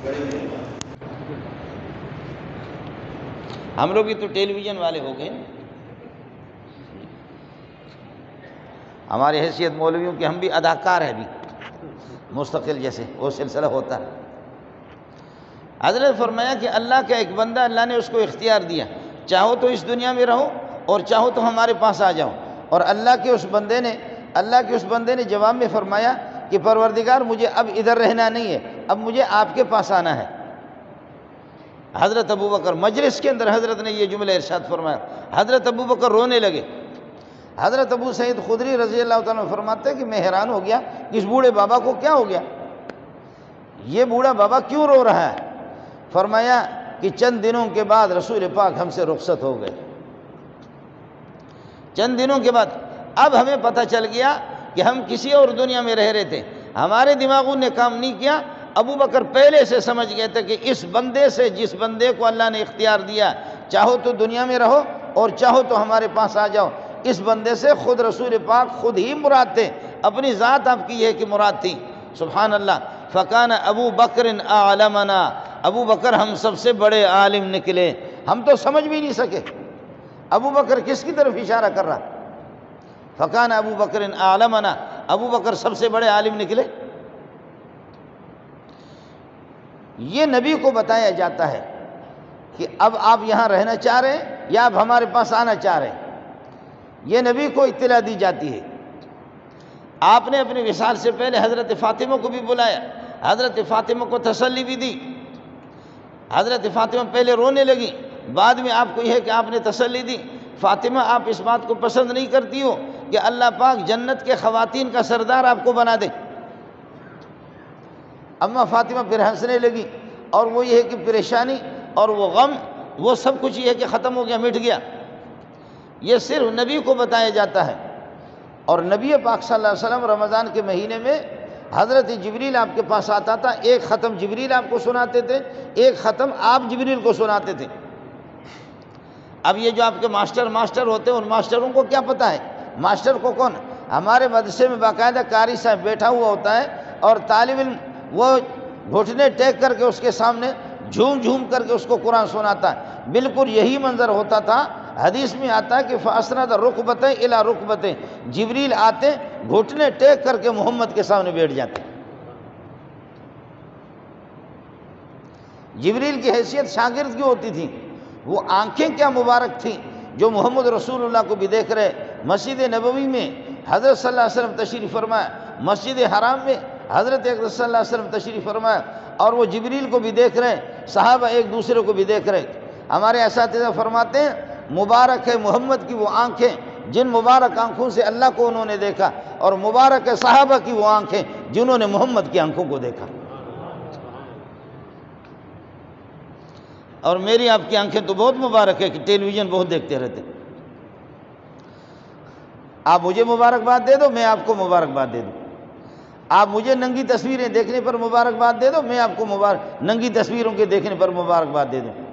ہم لوگ بھی تو ٹیلی ویژن والے ہو گئے، ہماری حیثیت مولویوں کی، ہم بھی اداکار ہیں بھی مستقل، جیسے وہ سلسلہ ہوتا ہے۔ حضرت فرمایا کہ اللہ کا ایک بندہ، اللہ نے اس کو اختیار دیا، چاہو تو اس دنیا میں رہو اور چاہو تو ہمارے پاس آ جاؤ، اور اللہ کے اس بندے نے جواب میں فرمایا کہ پروردگار مجھے اب ادھر رہنا نہیں ہے، اب مجھے آپ کے پاس آنا ہے۔ حضرت ابوبکر مجلس کے اندر حضرت نے یہ جملہ ارشاد فرمایا، حضرت ابوبکر رونے لگے۔ حضرت ابو سعید خدری رضی اللہ تعالیٰ عنہ فرماتے ہیں کہ میں حیران ہو گیا کہ اس بوڑھے بابا کو کیا ہو گیا، یہ بوڑھا بابا کیوں رو رہا ہے؟ فرمایا کہ چند دنوں کے بعد رسول پاک ہم سے رخصت ہو گئے، چند دنوں کے بعد اب ہمیں پتہ چل گیا کہ ہم کسی اور دنیا میں رہ رہے تھے، ہمارے دماغوں نے کام نہیں کیا۔ ابو بکر پہلے سے سمجھ گئے تھے کہ اس بندے سے، جس بندے کو اللہ نے اختیار دیا، چاہو تو دنیا میں رہو اور چاہو تو ہمارے پاس آ جاؤ، اس بندے سے خود رسول پاک خود ہی مراد تھے، اپنی ذات آپ کی یہ کہ مراد تھی۔ سبحان اللہ۔ فکان ابو بکر اعلمنا، ابو بکر ہم سب سے بڑے عالم نکلے، ہم تو سمجھ بھی نہیں سکے ابو بکر کس کی طرف اشارہ کر رہا۔ فکان ابو بکر اعلمنا، ابو بکر سب سے بڑے عالم نکلے۔ یہ نبی کو بتایا جاتا ہے کہ اب آپ یہاں رہنا چاہ رہے ہیں یا اب ہمارے پاس آنا چاہ رہے ہیں، یہ نبی کو اطلاع دی جاتی ہے۔ آپ نے اپنے وصال سے پہلے حضرت فاطمہ کو بھی بلایا، حضرت فاطمہ کو تسلی بھی دی۔ حضرت فاطمہ پہلے رونے لگی، بعد میں آپ کو یہ ہے کہ آپ نے تسلی دی۔ فاطمہ آپ اس بات کو پسند نہیں کرتی ہو کہ اللہ پاک جنت کے خواتین کا سردار آپ کو بنا دے۔ اما فاطمہ پھر ہنسنے لگی، اور وہ یہ ہے کہ پریشانی اور وہ غم، وہ سب کچھ یہ ہے کہ ختم ہو گیا، مٹ گیا۔ یہ صرف نبی کو بتایا جاتا ہے۔ اور نبی پاک صلی اللہ علیہ وسلم رمضان کے مہینے میں حضرت جبریل آپ کے پاس آتا تھا، ایک ختم جبریل آپ کو سناتے تھے، ایک ختم آپ جبریل کو سناتے تھے۔ اب یہ جو آپ کے ماسٹر ہوتے ہیں، ان ماسٹروں کو کیا پتہ ہے؟ ماسٹر کو کون؟ ہمارے مدرسے میں باقاعدہ قاری صاحب بیٹھا ہوا ہوتا ہے، اور طالب علم وہ گھٹنے ٹیک کر کے اس کے سامنے جھوم جھوم کر کے اس کو قرآن سناتا ہے۔ بالکل یہی منظر ہوتا تھا۔ حدیث میں آتا ہے کہ فَأَسْنَدَ رُكْبَتَيْنِ إِلَىٰ رُكْبَتَيْنِ، جبریل آتے گھٹنے ٹیک کر کے محمد کے سامنے بیٹھ جاتے۔ جبریل کی حیثیت شاگرد کی ہوتی تھی، وہ آنکھیں کیا مبارک تھیں جو محمد رسول اللہ کو بھی دیکھ رہے۔ مسجد نبوی میں حضرت صلی اللہ علیہ وسلم تشریف فرمایا، مسجد حرام میں حضرت اقدس صلی اللہ علیہ وسلم تشریف فرمایا، اور وہ جبریل کو بھی دیکھ رہے ہیں، صحابہ ایک دوسرے کو بھی دیکھ رہے ہیں۔ ہمارے اساتذہ فرماتے ہیں مبارک ہے محمد کی وہ آنکھیں جن مبارک آنکھوں سے اللہ کو انہوں نے دیکھا، اور مبارک ہے صحابہ کی وہ آنکھیں جنہوں نے محمد کی آنکھوں کو دیکھا۔ اور میری آپ کی آنکھیں تو بہت مبارک ہے کہ ٹیلی ویژن بہت دیکھتے رہتے۔ آپ مجھے مبارکباد دے دو، میں آپ کو مبارکباد دے دوں۔ آپ مجھے ننگی تصویریں دیکھنے پر مبارکباد دے دو، میں آپ کو ننگی تصویروں کے دیکھنے پر مبارکباد دے دوں۔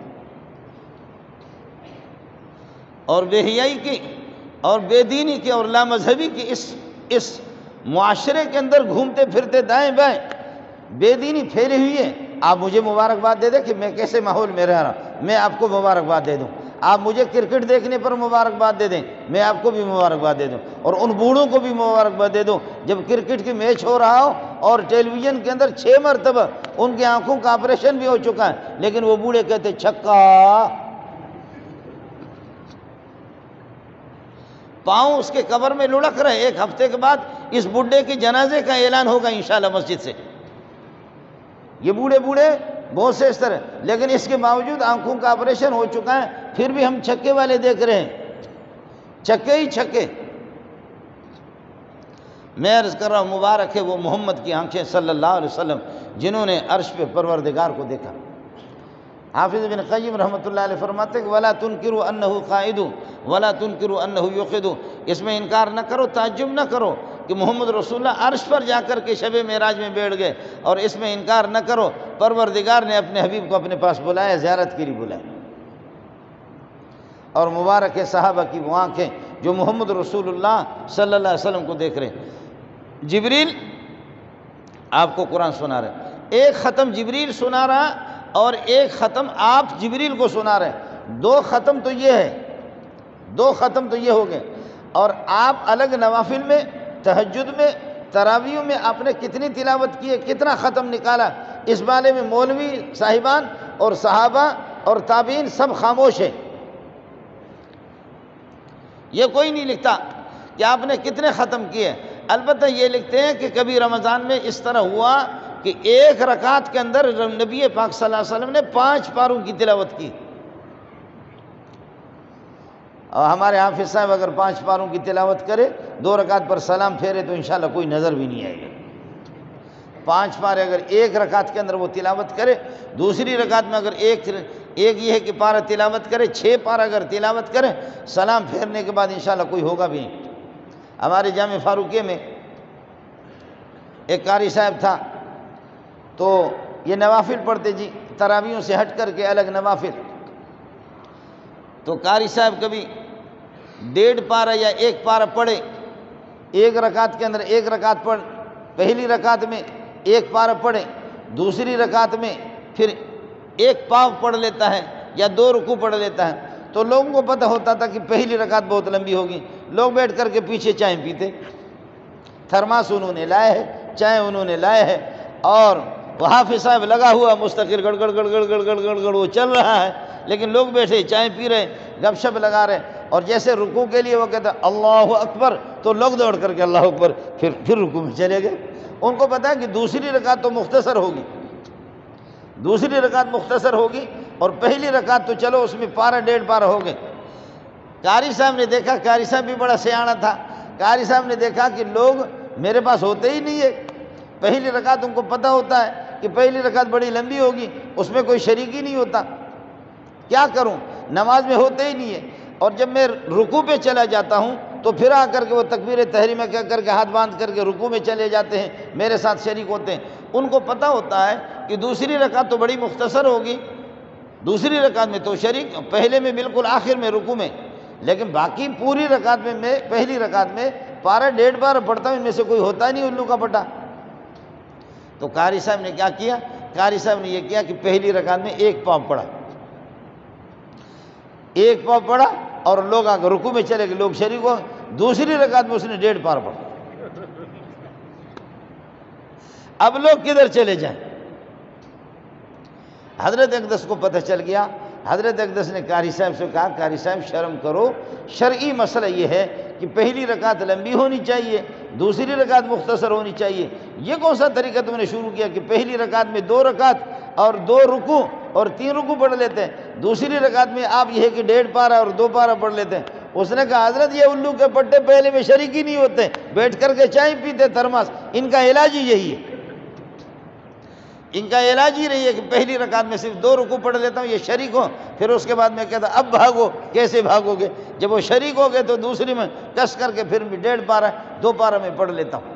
اور بے حیائی کی اور بے دینی کی اور لامذہبی کی اس معاشرے کے اندر گھومتے پھرتے دائیں بائیں بے دینی پھیلی ہوئی ہے، آپ مجھے مبارکباد دے دیں کہ میں کیسے ماحول میں رہ رہا ہوں، میں آپ کو مبارکباد دے دوں۔ آپ مجھے کرکٹ دیکھنے پر مبارکباد دے دیں، میں آپ کو بھی مبارکباد دے دوں، اور ان بوڑھوں کو بھی مبارکباد دے دوں جب کرکٹ کی میچ ہو رہا ہو اور ٹیلی ویژن کے اندر 6 مرتبہ ان کی آنکھوں کا آپریشن بھی ہو چکا ہے، لیکن وہ بوڑھے کہتے چھکا، پاؤں اس کے قبر میں لڑک رہے۔ 1 ہفتے کے بعد اس بڈھے کے جنازے کا اعلان ہوگا انشاءاللہ مسجد سے۔ یہ بوڑھے بہت سے اس طرح، لیکن اس کے باوجود آنکھوں کا آپریشن ہو چکا ہے، پھر بھی ہم چھکے والے دیکھ رہے ہیں، چھکے ہی چھکے۔ میں عرض کر رہا ہوں مبارک ہے وہ محمد کی آنکھیں صلی اللہ علیہ وسلم جنہوں نے عرش پہ پروردگار کو دیکھا۔ حافظ ابن قیم رحمۃ اللہ علیہ فرماتے ہیں کہ وَلَا تُنْكِرُوا أَنَّهُ قَائِدٌ وَلَا تُنْكِرُوا أَنَّهُ يُقِدُ، اس میں انکار نہ کرو، تعجب نہ کرو کہ محمد رسول اللہ عرش پر جا کر کے شب معراج میں بیٹھ گئے، اور اس میں انکار نہ کرو پروردگار نے اپنے حبیب کو اپنے پاس بلایا، زیارت کے لیے بلایا۔ اور مبارک ہے صحابہ کی وہ آنکھیں جو محمد رسول اللہ صلی اللہ علیہ وسلم کو دیکھ رہے ہیں۔ جبریل آپ کو قرآن سنا رہے ہیں، ایک ختم جبریل سنا رہا اور ایک ختم آپ جبریل کو سنا رہے ہیں، دو ختم تو یہ ہے، دو ختم تو یہ ہو گئے۔ اور آپ الگ نوافل میں، تہجد میں، تراویح میں آپ نے کتنی تلاوت کی ہے، کتنا ختم نکالا، اس بارے میں مولوی صاحبان اور صحابہ اور تابعین سب خاموش ہیں۔ یہ کوئی نہیں لکھتا کہ آپ نے کتنے ختم کیے، البتہ یہ لکھتے ہیں کہ کبھی رمضان میں اس طرح ہوا کہ ایک رکعت کے اندر نبی پاک صلی اللہ علیہ وسلم نے 5 پاروں کی تلاوت کی، اور ہمارے حافظ صاحب اگر 5 پاروں کی تلاوت کرے، 2 رکعت پر سلام پھیرے تو انشاءاللہ کوئی نظر بھی نہیں آئے گا۔ 5 پارے اگر ایک رکعت کے اندر وہ تلاوت کرے، دوسری رکعت میں اگر ایک یہ ہے کہ پارہ تلاوت کرے، 6 پارہ اگر تلاوت کرے، سلام پھیرنے کے بعد انشاءاللہ کوئی ہوگا بھی نہیں۔ ہمارے جامع فاروقیہ میں ایک قاری صاحب تھا، تو یہ نوافل پڑھتے جی، تراویحوں سے ہٹ کر کے الگ نوافل۔ تو قاری صاحب کبھی 1.5 پارہ یا 1 پارہ پڑھے، ایک رکعت کے اندر 1 رکعت پڑھ، پہلی رکعت میں 1 پارہ پڑھے، دوسری رکعت میں پھر 1 پاو پڑھ لیتا ہے یا 2 رکوع پڑھ لیتا ہے، تو لوگوں کو پتہ ہوتا تھا کہ پہلی رکعت بہت لمبی ہوگی، لوگ بیٹھ کر کے پیچھے چائے پیتے، تھرماس انہوں نے لائے ہے، چائے انہوں نے لائے ہے، اور وہ حافظ صاحب لگا ہوا مستقل گڑ گڑ گڑ گڑ گڑ گڑ گڑ گڑ وہ چل رہا ہے، لیکن لوگ بیٹھے چائے پی رہے، گپ شپ لگا رہے، اور جیسے رکوع کے لیے وہ کہتا اللہ اکبر تو لوگ دوڑ کر کے اللہ اکبر پھر رکوع میں چلے گئے۔ ان کو پتا ہے کہ دوسری رکعت تو مختصر ہوگی، دوسری رکعت مختصر ہوگی، اور پہلی رکعت تو چلو اس میں 1.5 پارہ ہو گئے۔ قاری صاحب نے دیکھا، قاری صاحب بھی بڑا سیاںا تھا، قاری صاحب نے دیکھا کہ لوگ میرے پاس ہوتے ہی نہیں ہے، پہلی رکعت ان کو پتہ ہوتا ہے کہ پہلی رکعت بڑی لمبی ہوگی، اس میں کوئی شریک ہی نہیں ہوتا، کیا کروں، نماز میں ہوتے ہی نہیں ہے، اور جب میں رکوع پہ چلا جاتا ہوں تو پھر آ کر کے وہ تکبیر تحریمہ کہہ کر کے ہاتھ باندھ کر کے رکوع میں چلے جاتے ہیں، میرے ساتھ شریک ہوتے ہیں۔ ان کو پتہ ہوتا ہے کہ دوسری رکعت تو بڑی مختصر ہوگی، دوسری رکعت میں تو شریک، پہلے میں بالکل آخر میں رکوع میں، لیکن باقی پوری رکعت میں پہلی رکعت میں 1.5 پارہ پڑھتا ہوں، ان میں سے کوئی ہوتا ہی نہیں الو کا پٹا۔ تو قاری صاحب نے کیا کیا، قاری صاحب نے یہ کیا کہ پہلی رکعت میں 1 پاو پڑھا، 1 پاو پڑھا، اور لوگ آ کر رکوع میں چلے گئے، لوگ شریک ہو، دوسری رکعت میں اس نے 1.5 پارہ پڑھا۔ اب لوگ کدھر چلے جائیں؟ حضرت اقدس کو پتہ چل گیا، حضرت اقدس نے قاری صاحب سے کہا قاری صاحب شرم کرو، شرعی مسئلہ یہ ہے کہ پہلی رکعت لمبی ہونی چاہیے، دوسری رکعت مختصر ہونی چاہیے، یہ کون سا طریقہ تم نے شروع کیا کہ پہلی رکعت میں 2 رکعت اور 2 رکوع اور 3 رکوع پڑھ لیتے ہیں، دوسری رکعت میں آپ یہ ہے کہ 1.5 پارہ اور 2 پارہ پڑھ لیتے ہیں۔ اس نے کہا حضرت یہ الو کے پٹے پہلے میں شریک ہی نہیں ہوتے، بیٹھ کر کے چائے پیتے تھرماس، ان کا علاج ہی یہی ہے، ان کا علاج ہی رہی ہے کہ پہلی رکعت میں صرف 2 رکوع پڑھ لیتا ہوں، یہ شریک ہو، پھر اس کے بعد میں کہتا اب بھاگو، کیسے بھاگو گے؟ جب وہ شریک ہو گئے تو دوسری میں کس کر کے پھر بھی 1.5 پارہ 2 پارہ میں پڑھ لیتا ہوں۔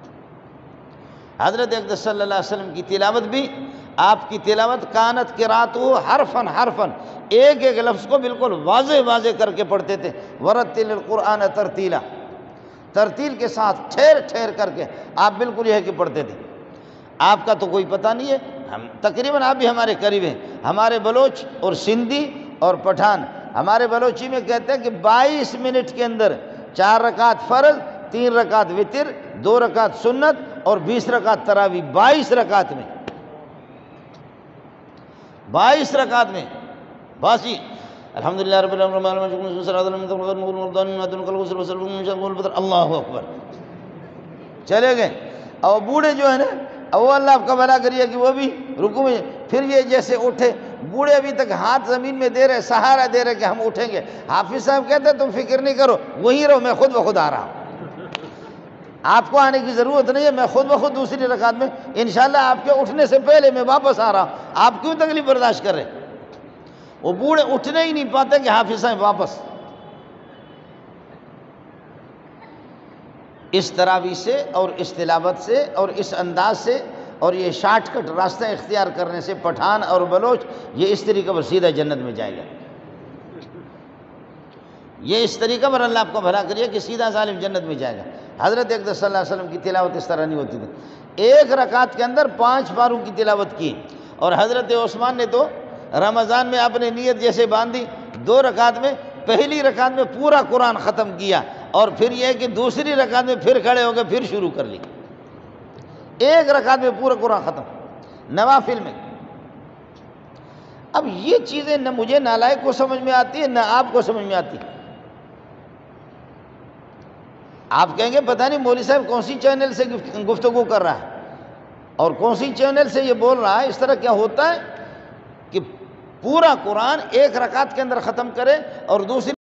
حضرت اقدس صلی اللہ علیہ وسلم کی تلاوت بھی، آپ کی تلاوت کانت قراتہ حرفاً حرفاً، ایک ایک لفظ کو بالکل واضح واضح کر کے پڑھتے تھے، ورتل القرآن ترتیلا، ترتیل کے ساتھ ٹھہر ٹھہر کر کے آپ بالکل یہ کہ پڑھتے تھے۔ آپ کا تو کوئی پتہ نہیں ہے، ہم تقریباً آپ بھی ہمارے قریب ہیں، ہمارے بلوچ اور سندھی اور پٹھان، ہمارے بلوچی میں کہتے ہیں کہ 22 منٹ کے اندر 4 رکعت فرض، 3 رکعت وتر، 2 رکعت سنت اور 20 رکعت تراویح، 22 رکعت میں، 22 رکعت میں باسی الحمدللہ رب العالمین اللہ اکبر چلے گئے۔ اور بوڑھے جو ہیں نا، وہ اللہ آپ کا بھلا کریے کہ وہ بھی رکوع میں، پھر یہ جیسے اٹھے، بوڑھے ابھی تک ہاتھ زمین میں دے رہے، سہارا دے رہے کہ ہم اٹھیں گے، حافظ صاحب کہتے ہیں تم فکر نہیں کرو، وہیں رہو، میں خود بخود آ رہا ہوں، آپ کو آنے کی ضرورت نہیں ہے، میں خود بخود دوسری رکعت میں انشاءاللہ آپ کے اٹھنے سے پہلے میں واپس آ رہا ہوں، آپ کیوں تکلیف برداشت کر رہے؟ وہ بوڑھے اٹھنے ہی نہیں پاتے کہ حافظ صاحب واپس۔ اس تراویح سے اور اس تلاوت سے اور اس انداز سے اور یہ شارٹ کٹ راستہ اختیار کرنے سے پٹھان اور بلوچ یہ اس طریقے پر سیدھا جنت میں جائے گا، یہ اس طریقے پر اللہ آپ کو بھلا کریے کہ سیدھا ظالم جنت میں جائے گا۔ حضرت اقدس صلی اللہ علیہ وسلم کی تلاوت اس طرح نہیں ہوتی تھی، ایک رکعت کے اندر 5 پاروں کی تلاوت کی۔ اور حضرت عثمان نے تو رمضان میں اپنے نیت جیسے باندھی، 2 رکعت میں، پہلی رکعت میں پورا قرآن ختم کیا، اور پھر یہ کہ دوسری رکعت میں پھر کھڑے ہو گئے، پھر شروع کر لی، ایک رکعت میں پورا قرآن ختم نوافل میں۔ اب یہ چیزیں نہ مجھے نالائق کو سمجھ میں آتی ہے، نہ آپ کو سمجھ میں آتی۔ آپ کہیں گے پتہ نہیں مولوی صاحب کون سی چینل سے گفتگو کر رہا ہے اور کون سی چینل سے یہ بول رہا ہے، اس طرح کیا ہوتا ہے کہ پورا قرآن ایک رکعت کے اندر ختم کرے اور دوسری